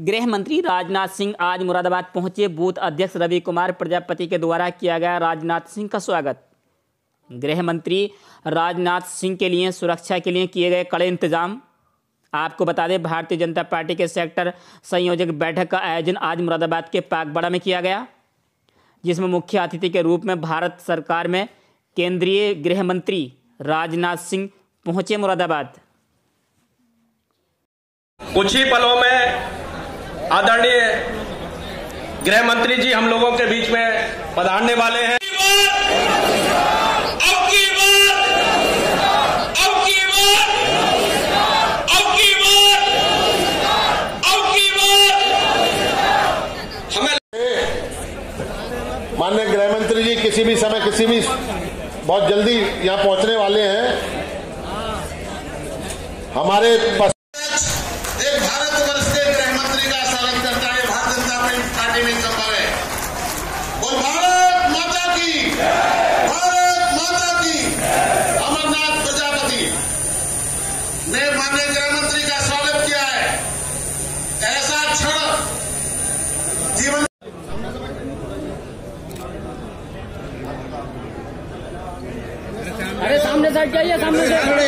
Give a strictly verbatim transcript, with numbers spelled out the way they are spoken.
गृह मंत्री राजनाथ सिंह आज मुरादाबाद पहुंचे। बूथ अध्यक्ष रवि कुमार प्रजापति के द्वारा किया गया राजनाथ सिंह का स्वागत। गृह मंत्री राजनाथ सिंह के लिए सुरक्षा के लिए किए गए कड़े इंतजाम। आपको बता दें, भारतीय जनता पार्टी के सेक्टर संयोजक बैठक का आयोजन आज मुरादाबाद के पाकबड़ा में किया गया, जिसमें मुख्य अतिथि के रूप में भारत सरकार में केंद्रीय गृह मंत्री राजनाथ सिंह पहुंचे मुरादाबाद। कुछ ही पलों में आदरणीय गृह मंत्री जी हम लोगों के बीच में पधारने वाले हैं। अब की बार, अब की बार, अब की बार, अब की बार, हमें माननीय गृह मंत्री जी किसी भी समय किसी भी बहुत जल्दी यहाँ पहुंचने वाले हैं। हमारे पार्टी में संभव है। बोल भारत माता की, भारत माता की। अमरनाथ प्रजापति ने माननीय गृह मंत्री का स्वागत किया है। ऐसा क्षण जीवन। अरे सामने से हट जाइए, सामने से।